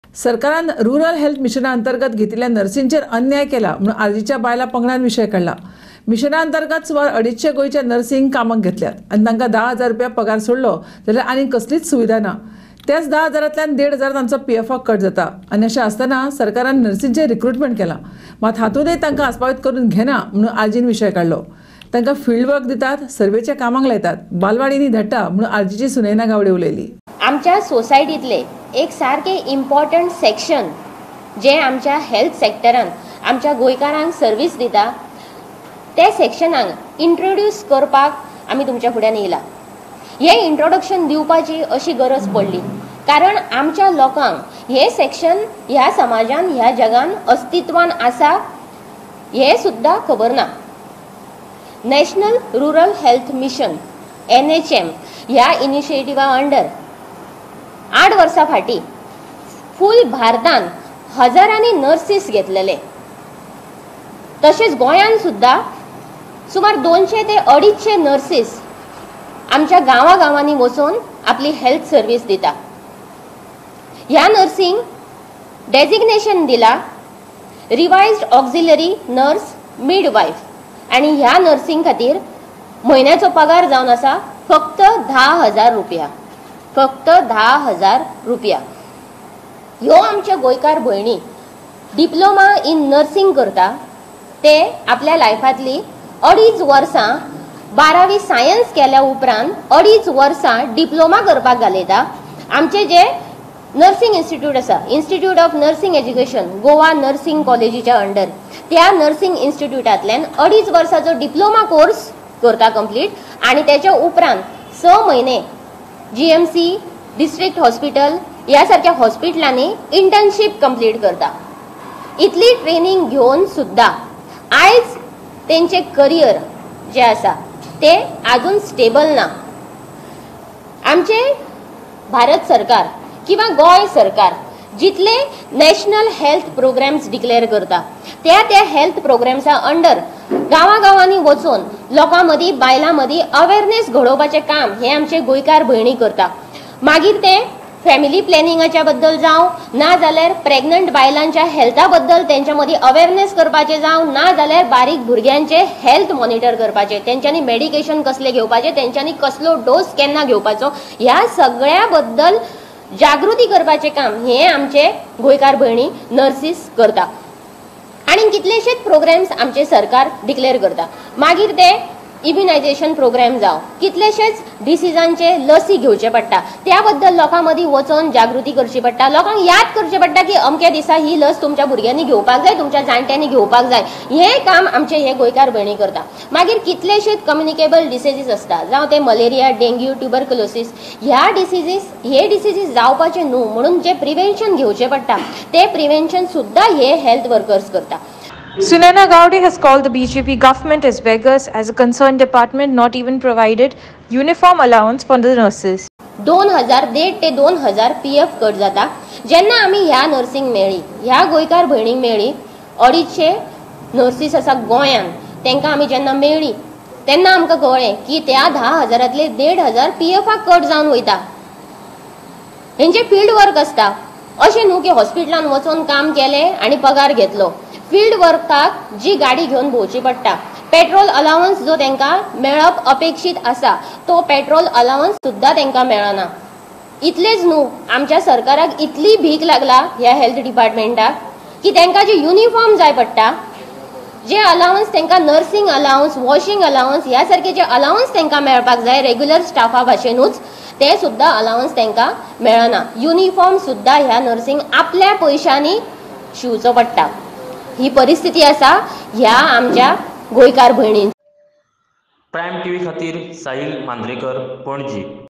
सरकारान rural health मिशना अंतर्गत घेतिल्ल्या नर्सींचेर अन्याय केला म्हणून आर्जीच्या बायलां पंगडान विशय काढला। मिशना अंतर्गत सुमार 250 गोंयच्या नर्सिंग कामाक घेतल्यात आनी तांकां 10,000 रुपया पगार सोडलो जाल्यार आनी कसलीच सुविधा ना। त्याच 10,000तल्यान 1,500 तांचो PF कट जाता आनी अशें आसतना सरकारान नर्सींचें रिक्रुटमेंट केलां, मात हातूंतय तांकां आस्पावीत करून घेना म्हणून आर्जीन विशय काढलो। तांकां फील्ड वर्क दितात, सर्वेच्या कामाक लायतात, बालवाडींनी धाडटा म्हणून आर्जीची सुनैना गावडे उलयली। आमच्या सोसायटीतले एक सारके इम्पॉर्टंट सेक्शन जे आमच्या हेल्थ सेक्टरान आमच्या गोंयकारांक सर्वीस दिता ते सेक्शनाक इंट्रोड्यूस करपाक आमी तुमच्या फुड्यान येयला। हे इंट्रोडक्शन दिवपाची अशी गरज पडली कारण आमच्या लोकांक हे सेक्शन ह्या समाजान ह्या जगान अस्तित्वान आसा हे सुद्धा खबर ना। National rural health mission NHM ह्या इनिशिएटिव्हा अंडर 8 वर्सां फाटी फुल भारतान हजारांनी नर्सीस घेतलेले। तशेंच गोंयान सुद्धा सुमार 200 ते 250 नर्सीस आमच्या गांवांनी वचून आपली हेल्थ सर्वीस दिता। ह्या नर्सिंग डेजिग्नेशन दिला रिवाइज्ड ऑक्झिलरी नर्स मिडवाइफ आनी ह्या नर्सिंग खातीर म्हयन्याचो पगार जावन आसा फक्त 10,000 रुपया, फक्त 10,000 रुपया। ह्यो आमच्या गोंयकार भयणी डिप्लोमा इन नर्सिंग करता ते आपल्या लायफांतली 2.5 वर्सां 12वी सायन्स केल्या उपरांत 2.5 वर्सां डिप्लोमा करपाक घालयता। आमचे जे नर्सिंग इन्स्टिट्यूट आसा, institute of nursing education Goa nursing कॉलेजीच्या अंडर, त्या नर्सिंग इन्स्टिट्यूटांतल्यान 2.5 वर्साचो डिप्लोमा कोर्स करता कंप्लीट आनी त्याच्या उपरांत 6 म्हयने GMC डिस्ट्रिक्ट हॉस्पिटल ह्या सारख्या हॉस्पिटलांनी इंटर्नशिप कंप्लीट करता। इतली ट्रेनिंग घेवन सुद्धा आयज तेंचे करियर जे आसा ते अजून स्टेबल ना। आमचे भारत सरकार किंवा गोंय सरकार जितले नॅशनल हेल्थ प्रोग्राम्स डिक्लेअर करता त्या हेल्थ प्रोग्राम्सा अंडर गांवांनी वचून लोकां मदीं बायलां मदीं अवेअरनेस घडोवपाचें काम हे आमचे गोंयकार भयणी करता। मागीर ते फॅमिली प्लॅनिंगाच्या बद्दल जावं ना जाल्यार प्रेग्नंट बायलांच्या हेल्था बद्दल तेंच्या मदीं अवेअरनेस करपाचें जावं ना जाल्यार बारीक भुरग्यांचे हेल्थ मॉनिटर करपाचें, तेंच्यांनी मेडिकेशन कसले घेवपाचें, तेंच्यांनी कसलो डोस केन्ना घेवपाचो, ह्या सगळ्या बद्दल जागृती करपाचें काम हे आमचे गोंयकार भयणी नर्सीस करता। आनी कितलेशेच प्रोग्राम्स आमचे सरकार डिक्लेअर करता। मागीर ते इम्युनायझेशन प्रोग्राम जावं, कितलेशेच डिसिजांचे लसी घेवचे पडटा, त्या बद्दल लोकां मदीं वचून जागृती करची पडटा, लोकांक याद करचें पडटा की अमक्या दिसा ही लस तुमच्या भुरग्यांनी घेवपाक जाय, तुमच्या जाणट्यांनी घेवपाक जाय, हे काम आमचे हे गोंयकार भयणी करता। मागीर कितलेशेच कम्युनिकेबल डिसीजीस आसता, जावं ते मलेरिया, डेंग्यू, ट्युबरक्युलोसीस, ह्या डिसीजीस जावपाचे न्हू म्हणून जे प्रिव्हेन्शन घेवचे पडटा ते प्रिव्हेन्शन सुद्धा हे हेल्थ वर्कर्स करता। Sunaina Gowde has called the BJP government as beggars as a concerned department not even provided uniform allowance for the nurses. 1,500 ते 2,000 PF कट जाता। जेन्ना आमी ह्या नर्सिंग मेळ्ळी, ह्या गोंयकार भयणीक मेळ्ळी, 250 नर्सीस आसा गोंयान, तांकां आमी जेन्ना मेळ्ळी तेन्ना आमकां कळ्ळें की त्या 10,000तले 1,500 PF कट जावन वयता। हेंचे फील्ड वर्क आसता, अशें न्हू की हॉस्पिटलान वचून काम केलें आनी पगार घेतलो। फील्ड वर्काक जी गाडी घेवन भोंवची पडटा, पेट्रोल अलावन्स जो तांकां मेळप अपेक्षीत आसा तो पेट्रोल अलावन्स सुद्धा तांकां मेळना। इतलेच न्हू, आमच्या सरकाराक इतली भीक लागला ह्या हेल्थ डिपार्टमेंटाक की तांकां जे युनिफॉर्म जाय पडटा, जे अलावन्स तांकां नर्सिंग अलावन्स, वॉशिंग अलावन्स ह्या सारखे जे अलावन्स तांकां मेळपाक जाय रेग्युलर स्टाफा भाशेनूच, ते सुद्धा अलावन्स तांकां मेळना। युनिफॉर्म सुद्धा ह्या नर्सिंग आपल्या पयशांनी शिवचो पडटा। ही परिस्थिती आसा ह्या आमच्या गोंयकार भयणींची। प्रायम TV खातीर साहिल मांद्रेकर, पणजी।